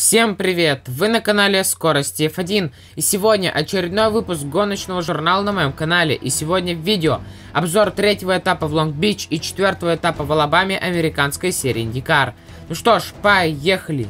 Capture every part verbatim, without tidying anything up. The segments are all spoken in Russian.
Всем привет! Вы на канале Скорости эф один, и сегодня очередной выпуск гоночного журнала на моем канале. И сегодня в видео обзор третьего этапа в Лонг-Бич и четвертого этапа в Алабаме американской серии IndyCar. Ну что ж, поехали!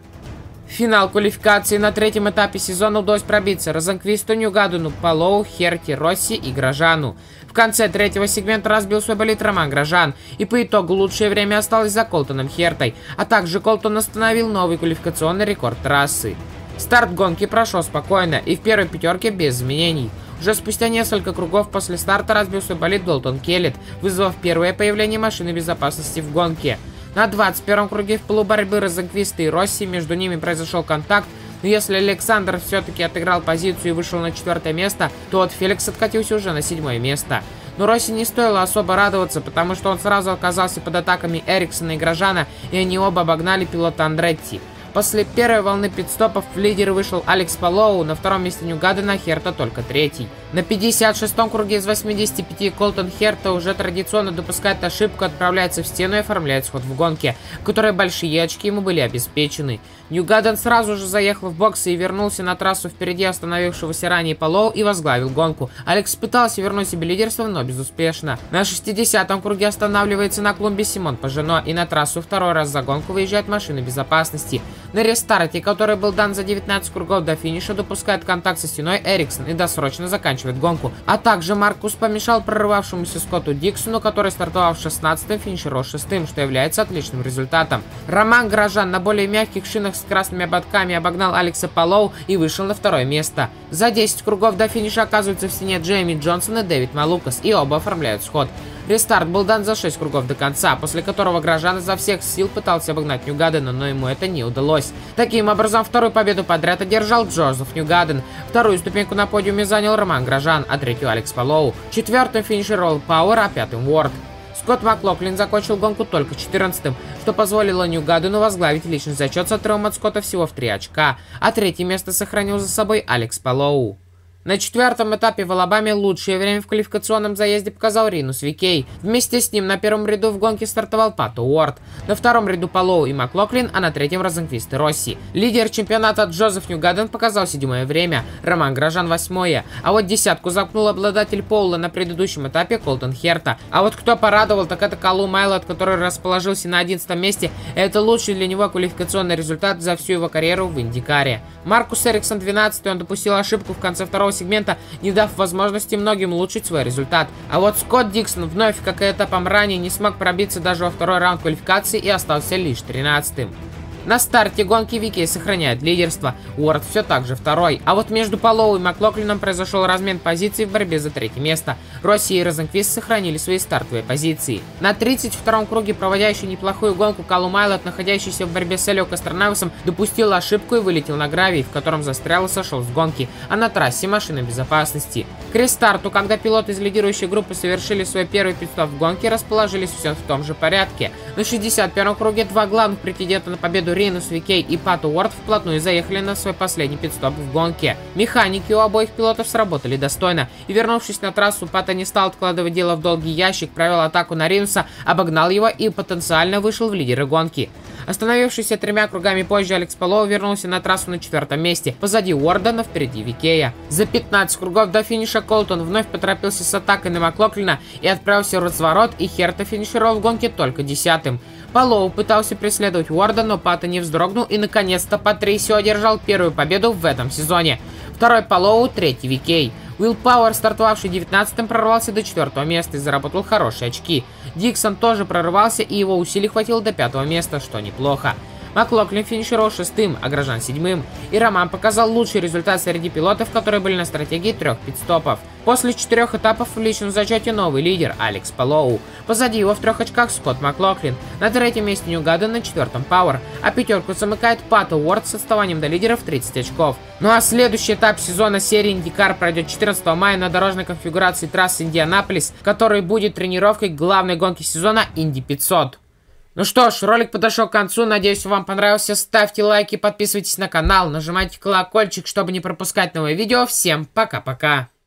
Финал квалификации на третьем этапе сезона удалось пробиться Розенквисту, Ньюгадену, Палоу, Херти, Росси и Гражану. В конце третьего сегмента разбил свой болид Роман Гражан, и по итогу лучшее время осталось за Колтоном Хертой, а также Колтон установил новый квалификационный рекорд трассы. Старт гонки прошел спокойно и в первой пятерке без изменений. Уже спустя несколько кругов после старта разбил свой болид Долтон Келлет, вызвав первое появление машины безопасности в гонке. На двадцать первом круге в полуборьбы Розенквиста и Росси между ними произошел контакт, но если Александр все-таки отыграл позицию и вышел на четвертое место, то от Феликс откатился уже на седьмое место. Но Росси не стоило особо радоваться, потому что он сразу оказался под атаками Эриксона и Гражана, и они оба обогнали пилота Андретти. После первой волны пит-стопов в лидеры вышел Алекс Палоу, на втором месте Ньюгадена, Херта только третий. На пятьдесят шестом круге из восьмидесяти пяти Колтон Херта уже традиционно допускает ошибку, отправляется в стену и оформляет сход в гонке, в которой большие очки ему были обеспечены. Ньюгаден сразу же заехал в боксы и вернулся на трассу впереди остановившегося ранее Палоу и возглавил гонку. Алекс пытался вернуть себе лидерство, но безуспешно. На шестидесятом круге останавливается на клумбе Симон Пажено, и на трассу второй раз за гонку выезжает машина безопасности. На рестарте, который был дан за девятнадцать кругов до финиша, допускает контакт со стеной Эриксон и досрочно заканчивает гонку. А также Маркус помешал прорывавшемуся Скотту Диксону, который стартовал в шестнадцатом, финишировал шестым, что является отличным результатом. Роман Гражан на более мягких шинах с красными ободками обогнал Алекса Палоу и вышел на второе место. За десять кругов до финиша оказываются в стене Джейми Джонсон и Дэвид Малукас, и оба оформляют сход. Рестарт был дан за шесть кругов до конца, после которого Гражан изо всех сил пытался обогнать Ньюгадена, но ему это не удалось. Таким образом, вторую победу подряд одержал Джозеф Ньюгаден. Вторую ступеньку на подиуме занял Роман Гражан, а третью Алекс Палоу. Четвертым финишировал Пауэр, а пятым Уорд. Скотт Маклоклин закончил гонку только четырнадцатым, что позволило Ньюгадену возглавить личный зачет с отрывом от Скотта всего в три очка, а третье место сохранил за собой Алекс Палоу. На четвертом этапе в Алабаме лучшее время в квалификационном заезде показал Ринус Викей. Вместе с ним на первом ряду в гонке стартовал Пато Уорд, на втором ряду Палоу и Маклоклин, а на третьем Розенквист и Росси. Лидер чемпионата Джозеф Ньюгаден показал седьмое время, Роман Гражан восьмое, а вот десятку замкнул обладатель Поула на предыдущем этапе Колтон Херта. А вот кто порадовал, так это Калум Айлот, который расположился на одиннадцатом месте. Это лучший для него квалификационный результат за всю его карьеру в Индикаре. Маркус Эриксон двенадцатый, он допустил ошибку в конце второго сегмента, не дав возможности многим улучшить свой результат. А вот Скотт Диксон вновь, как и этапом ранее, не смог пробиться даже во второй раунд квалификации и остался лишь тринадцатым. На старте гонки Викей сохраняет лидерство, Уорд все так же второй, а вот между Палоу и Маклоклином произошел размен позиций в борьбе за третье место. Росси и Розенквист сохранили свои стартовые позиции. На тридцать втором круге, проводящий неплохую гонку, Калум Айлот, находящийся в борьбе с Элио Костронависом, допустил ошибку и вылетел на гравий, в котором застрял и сошел с гонки, а на трассе машина безопасности. К рестарту, когда пилоты из лидирующей группы совершили свой первый пит-стоп в гонке, расположились все в том же порядке. На шестьдесят первом круге два главных претендента на победу Ринус Викей и Пато Уорд вплотную заехали на свой последний пит-стоп в гонке. Механики у обоих пилотов сработали достойно, и вернувшись на трассу, Пато не стал откладывать дело в долгий ящик, провел атаку на Ринуса, обогнал его и потенциально вышел в лидеры гонки. Остановившийся тремя кругами позже, Алекс Палоу вернулся на трассу на четвертом месте, позади Уорда, но впереди Викея. За пятнадцать кругов до финиша Колтон вновь поторопился с атакой на Маклоклина и отправился в разворот, и Херта финишировал в гонке только десятым. Палоу пытался преследовать Уорда, но Пато не вздрогнул и наконец-то Патрисио одержал первую победу в этом сезоне. Второй Палоу, третий Викей. Уилл Пауэр, стартовавший девятнадцатым, прорвался до четвертого места и заработал хорошие очки. Диксон тоже прорывался, и его усилий хватило до пятого места, что неплохо. Маклоклин финишировал шестым, а Гражан седьмым, и Роман показал лучший результат среди пилотов, которые были на стратегии трех пит-стопов. После четырех этапов в личном зачете новый лидер Алекс Палоу. Позади его в трех очках Скотт Маклоклин, на третьем месте Ньюгаден, на четвертом Пауэр, а пятерку замыкает Пато Уорд с отставанием до лидеров тридцать очков. Ну а следующий этап сезона серии IndyCar пройдет четырнадцатого мая на дорожной конфигурации трассы Индианаполис, который будет тренировкой главной гонки сезона Инди пятьсот. Ну что ж, ролик подошел к концу, надеюсь, вам понравился. Ставьте лайки, подписывайтесь на канал, нажимайте колокольчик, чтобы не пропускать новые видео. Всем пока-пока!